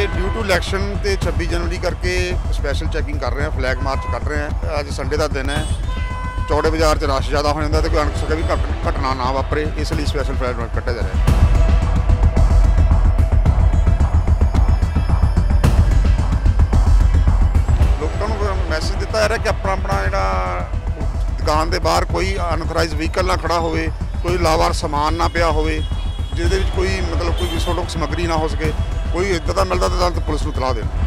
Due to election ਤੇ 26 जनवरी करके special checking कर रहे हैं, फ्लैग मार्च कर रहे हैं। अज संडे का दिन है, चौड़े बाजार च रश ज़्यादा हो जाता है, कोई अनसका भी घटना ना वापरे, इसलिए स्पैशल फ्लैग मार्च कट्टिया जा रहा है। लोगों को मैसेज दिता जा रहा है कि अपना अपना जो दुकान के बाहर कोई अनऑथराइज व्हीकल ना खड़ा हो, कोई लावार समान ना पिया हो, जिहदे विच कोई मतलब कोई विस्फोटक समग्री ना हो सके, कोई इदा का मिलता तो पुलिस को इतलाह देना।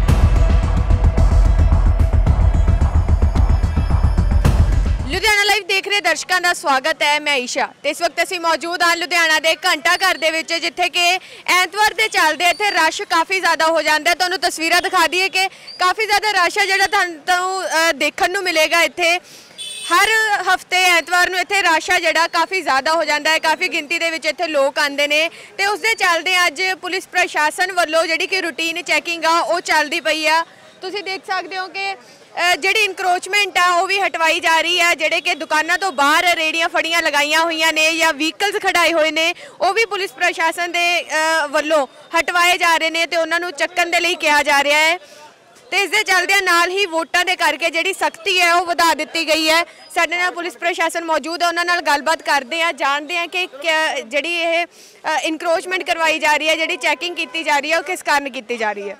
लुधियाना लाइव देख रहे दर्शकों का स्वागत है। मैं ईशा ते इस वक्त असीं मौजूद हाँ लुधियाना के घंटा घर दे विच, जिथे कि ऐतवार के चलते इत्थे रश काफ़ी ज़्यादा हो जाता है। तुहानूं तस्वीरां दिखा दईए कि काफ़ी ज़्यादा रश है जिहड़ा तुहानूं देखण नूं मिलेगा। इत्थे हर हफ्ते ऐतवार नूं इत्थे रश है जिहड़ा काफ़ी ज़्यादा हो जाता है, काफ़ी गिनती दे विच इत्थे लोग आते हैं ते उस दे चलदे अज पुलिस प्रशासन वालों जिहड़ी कि रूटीन चैकिंग आ वो चलदी पई आ। तुसीं देख सकते हो कि जिहड़ी इनक्रोचमेंट आ वो भी हटवाई जा रही है। जिहड़े कि दुकानों तो बाहर रेड़ियां फड़ियां लगाईयां होईयां ने या व्हीकल्स खड़ाए हुए ने, वो भी पुलिस प्रशासन दे वल्लों हटवाए जा रहे हैं तो उन्होंने चक्कन दे लई कहा जा रहा है। तो इस दे चलदे नाल ही वोटां दे करके जिहड़ी सख्ती है वो वधा दित्ती गई है। साडे नाल पुलिस प्रशासन मौजूद है, उन्हां नाल गलबात करते हैं, जानते हैं कि जिहड़ी ये इनक्रोचमेंट करवाई जा रही है, जिहड़ी चैकिंग की जा रही है, वो किस कारण की जा रही है।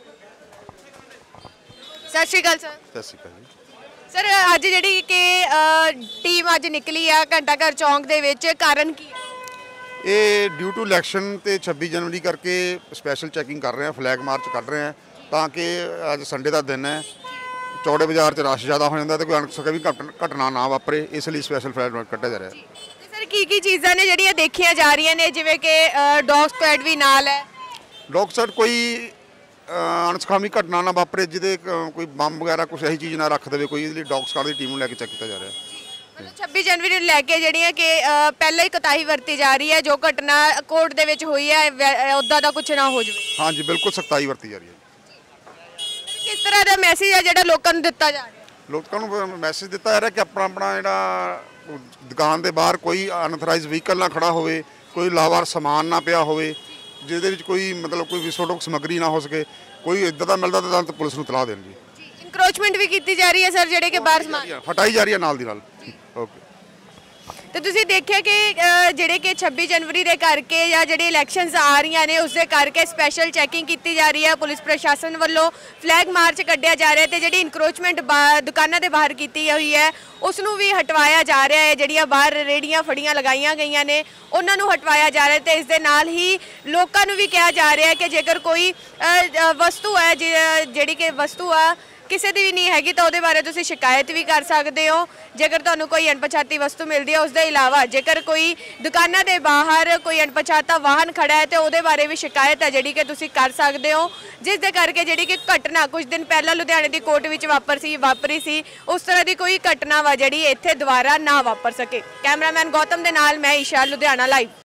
सत श्री अकाल सर। सत श्री अकाल जी। सर अज जिहड़ी कि टीम अज निकली है घंटा घर चौंक दे विच, कारण की है? ये ड्यू टू इलैक्शन ते 26 जनवरी करके स्पैशल चैकिंग कर रहे हैं, फ्लैग मार्च कर रहे हैं ताकि अज संडे का दिन है, चौड़े बाजार च रश ज़्यादा हो जाता है तो कोई अनसका भी घटना ना वापरे, इसलिए स्पैशल फ्लैग मार्च कट्टिया जा रहा है। सर की चीज़ां ने जिहड़ियां देखियां जा रही ने, जिवें कि डॉग स्क्वाड भी नाल है? डॉग स्क्वाड कोई अनसखामी घटना ना वापरे, जिदे कोई बंब वगैरह कुछ ऐसी चीज़ ना रख दे कोई, इसलिए डॉग स्क्वाड की टीम को लैके चेक किया जा रहा है। मतलब 26 जनवरी लैके जिहड़ियां कि पहले ही कोताही वरती जा रही है, जो घटना कोर्ट दे विच हुई है उदा दा कुछ ना हो जाए। हाँ जी बिल्कुल सख्ताई वरती जा रही है। किस तरह का मैसेज है जिहड़ा लोकां नूं दित्ता जा रहा है? लोगों को मैसेज दिता जा रहा है कि अपना अपना जो दुकान के बाहर कोई अनऑथराइज व्हीकल ना खड़ा हो, कोई लावार समान ना पिया हो, जिहदे विच कोई मतलब कोई विस्फोटक समग्री ना हो सके, कोई इदा का मिलता तो पुलिस को इतलाह देना जी। इनक्रोचमेंट भी की जा रही है सर, जिहड़े कि बाहर समान हटाई जा रही है नाल दी नाल। ओके। तो तुसीं देखिया कि जिहड़े कि 26 जनवरी दे करके या जिहड़ी इलैक्शनस आ रही ने उस दे करके स्पैशल चैकिंग की जा रही है, पुलिस प्रशासन वालों फ्लैग मार्च कढ़िया जा रहा है, तो जिहड़ी इनक्रोचमेंट दुकानों के बाहर की हुई है उसनों भी हटवाया जा रहा है। जिहड़ियां बाहर रेड़ियां फड़ियां लगाईयां गईयां ने उन्हां नूं हटवाया जा रहा है। तो इस दे नाल ही लोकां नूं भी कहा जा रहा है कि जेकर कोई वस्तु है जिहड़ी कि वस्तु आ किसी की भी नहीं हैगी तो उहदे बारे तुसीं शिकायत भी कर सकते हो। जेकर तुहानूं कोई अणपछाती वस्तु मिलती है, उसके इलावा जेकर कोई दुकानों के बाहर कोई अणपछाता वाहन खड़ा है तो उहदे बारे भी शिकायत है जिहड़ी कि तुसीं कर सकते हो, जिस दे करके जिहड़ी कि घटना कुछ दिन पहला लुधियाने की कोर्ट विच वापरी सी उस तरह की कोई घटना वा जिहड़ी इत्थे दोबारा ना वापर सके। कैमरामैन गौतम दे नाल मैं ईशा, लुधियाना लाइव।